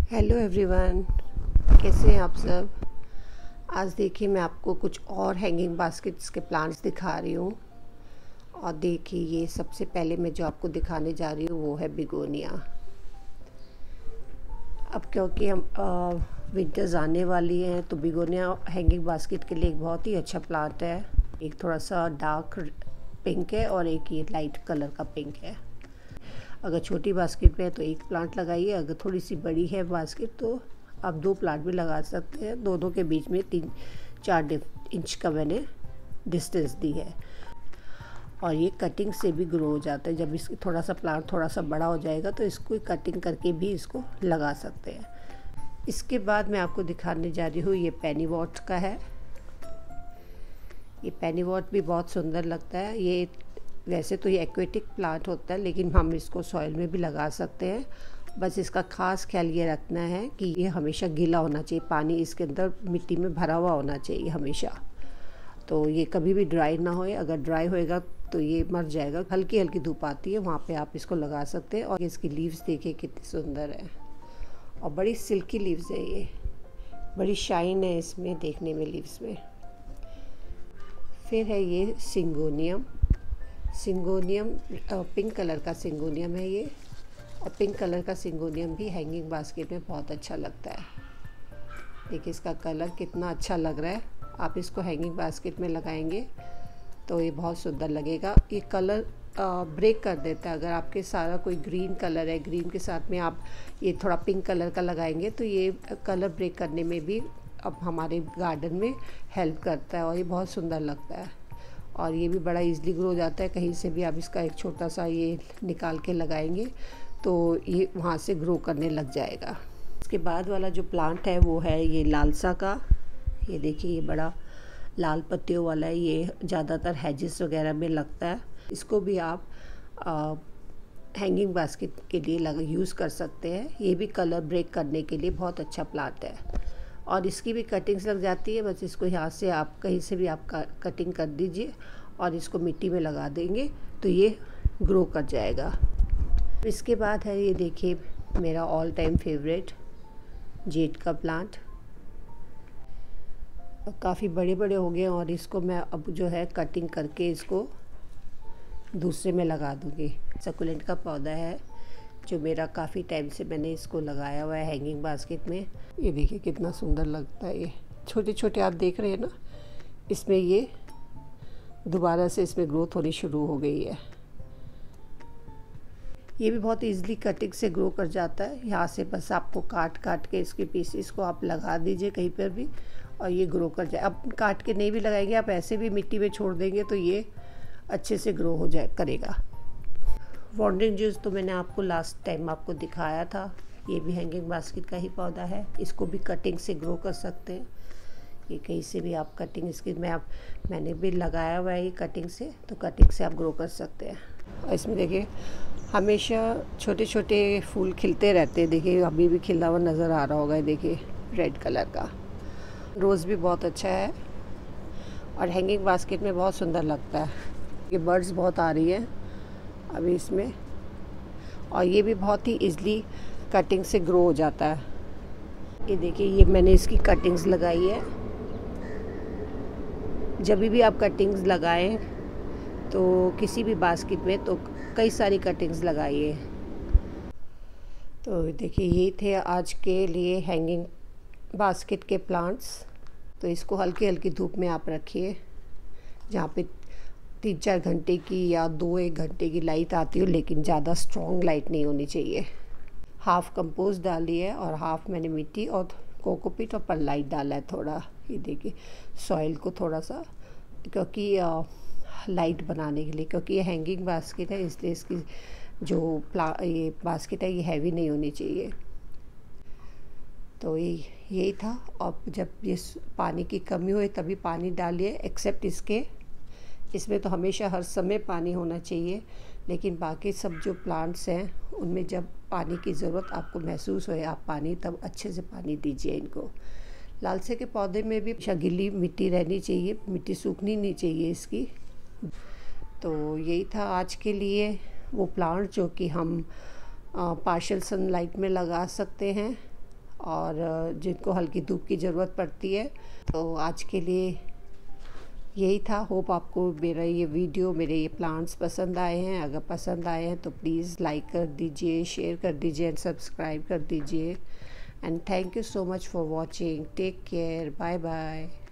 Hello everyone, कैसे हैं आप सब। आज देखिए मैं आपको कुछ और हैंगिंग बास्केट्स के प्लांट्स दिखा रही हूँ। और देखिए ये सबसे पहले मैं जो आपको दिखाने जा रही हूँ वो है बिगोनिया। अब क्योंकि हम विंटर्स आने वाली हैं तो बिगोनिया हैंगिंग बास्केट के लिए एक बहुत ही अच्छा प्लांट है। एक थोड़ा सा डार्क पिंक है और एक ये लाइट कलर का पिंक है। अगर छोटी बास्केट में है तो एक प्लांट लगाइए, अगर थोड़ी सी बड़ी है बास्केट तो आप 2 प्लांट भी लगा सकते हैं। दोनों के बीच में 3-4 इंच का मैंने डिस्टेंस दी है। और ये कटिंग से भी ग्रो हो जाता है। जब इसकी थोड़ा सा प्लांट थोड़ा सा बड़ा हो जाएगा तो इसको कटिंग करके भी इसको लगा सकते हैं। इसके बाद मैं आपको दिखाने जा रही हूँ, ये पेनीवॉट का है। ये पेनीवॉट भी बहुत सुंदर लगता है। ये वैसे तो ये एक्वेटिक प्लांट होता है लेकिन हम इसको सॉइल में भी लगा सकते हैं। बस इसका खास ख्याल ये रखना है कि ये हमेशा गीला होना चाहिए, पानी इसके अंदर मिट्टी में भरा हुआ होना चाहिए हमेशा। तो ये कभी भी ड्राई ना होए, अगर ड्राई होएगा तो ये मर जाएगा। हल्की हल्की धूप आती है वहाँ पे आप इसको लगा सकते हैं। और इसकी लीव्स देखिए कितनी सुंदर है और बड़ी सिल्की लीव्स है। ये बड़ी शाइन है इसमें देखने में लीव्स में। फिर है ये सिंगोनियम पिंक कलर का सिंगोनियम है ये। और पिंक कलर का सिंगोनियम भी हैंगिंग बास्केट में बहुत अच्छा लगता है। देखिए इसका कलर कितना अच्छा लग रहा है। आप इसको हैंगिंग बास्केट में लगाएंगे तो ये बहुत सुंदर लगेगा। ये कलर ब्रेक कर देता है। अगर आपके सारा कोई ग्रीन कलर है, ग्रीन के साथ में आप ये थोड़ा पिंक कलर का लगाएंगे तो ये कलर ब्रेक करने में भी अब हमारे गार्डन में हेल्प करता है और ये बहुत सुंदर लगता है। और ये भी बड़ा इजीली ग्रो हो जाता है। कहीं से भी आप इसका एक छोटा सा ये निकाल के लगाएंगे तो ये वहाँ से ग्रो करने लग जाएगा। इसके बाद वाला जो प्लांट है वो है ये लालसा का। ये देखिए ये बड़ा लाल पत्तियों वाला है। ये ज़्यादातर हैजेस वगैरह में लगता है। इसको भी आप हैंगिंग बास्केट के लिए यूज़ कर सकते हैं। ये भी कलर ब्रेक करने के लिए बहुत अच्छा प्लांट है। और इसकी भी कटिंग्स लग जाती है। बस इसको यहाँ से आप कहीं से भी आप कटिंग कर दीजिए और इसको मिट्टी में लगा देंगे तो ये ग्रो कर जाएगा। इसके बाद है ये देखिए मेरा ऑल टाइम फेवरेट जेड का प्लांट। काफ़ी बड़े बड़े हो गए और इसको मैं अब जो है कटिंग करके इसको दूसरे में लगा दूँगी। सकुलेंट का पौधा है जो मेरा काफ़ी टाइम से मैंने इसको लगाया हुआ है हैंगिंग बास्केट में। ये देखिए कितना सुंदर लगता है। ये छोटे छोटे आप देख रहे हैं ना, इसमें ये दोबारा से इसमें ग्रोथ होनी शुरू हो गई है। ये भी बहुत इजीली कटिंग से ग्रो कर जाता है। यहाँ से बस आपको काट के इसके पीसेस को आप लगा दीजिए कहीं पर भी और ये ग्रो कर जाए। अब काट के नहीं भी लगाएंगे, आप ऐसे भी मिट्टी में छोड़ देंगे तो ये अच्छे से ग्रो हो जाए करेगा। वॉन्डरिंग जूस तो मैंने आपको लास्ट टाइम आपको दिखाया था। ये भी हैंगिंग बास्केट का ही पौधा है। इसको भी कटिंग से ग्रो कर सकते हैं। ये कहीं से भी आप कटिंग इसकी मैंने भी लगाया हुआ है ये कटिंग से, तो कटिंग से आप ग्रो कर सकते हैं। और इसमें देखिए हमेशा छोटे छोटे फूल खिलते रहते हैं। देखिए अभी भी खिला हुआ नज़र आ रहा होगा। देखिए रेड कलर का रोज़ भी बहुत अच्छा है और हैंगिंग बास्केट में बहुत सुंदर लगता है। ये बर्ड्स बहुत आ रही है अभी इसमें और ये भी बहुत ही इजीली कटिंग से ग्रो हो जाता है। ये देखिए ये मैंने इसकी कटिंग्स लगाई है। जब भी आप कटिंग्स लगाएं तो किसी भी बास्केट में तो कई सारी कटिंग्स लगाइए। तो देखिए ये थे आज के लिए हैंगिंग बास्केट के प्लांट्स। तो इसको हल्की हल्की धूप में आप रखिए जहाँ पे 3-4 घंटे की या 2-1 घंटे की लाइट आती हो, लेकिन ज़्यादा स्ट्रॉन्ग लाइट नहीं होनी चाहिए। हाफ़ कंपोस्ट डाली है और हाफ़ मैंने मिट्टी और कोकोपीट और परलाइट डाला है थोड़ा। ये देखिए सॉइल को थोड़ा सा, क्योंकि लाइट बनाने के लिए, क्योंकि ये हैंगिंग बास्केट है इसलिए इसकी जो ये बास्केट है ये हैवी नहीं होनी चाहिए। तो यही था। और जब ये पानी की कमी हो तभी पानी डालिए, एक्सेप्ट इसमें तो हमेशा हर समय पानी होना चाहिए। लेकिन बाकी सब जो प्लांट्स हैं उनमें जब पानी की ज़रूरत आपको महसूस होए आप पानी तब अच्छे से पानी दीजिए इनको। लालसे के पौधे में भी गीली मिट्टी रहनी चाहिए, मिट्टी सूखनी नहीं चाहिए इसकी। तो यही था आज के लिए वो प्लांट जो कि हम पार्शियल सनलाइट में लगा सकते हैं और जिनको हल्की धूप की ज़रूरत पड़ती है। तो आज के लिए यही था। होप आपको मेरा ये वीडियो, मेरे ये प्लांट्स पसंद आए हैं। अगर पसंद आए हैं तो प्लीज़ लाइक कर दीजिए, शेयर कर दीजिए एंड सब्सक्राइब कर दीजिए। And thank you so much for watching. Take care, bye bye.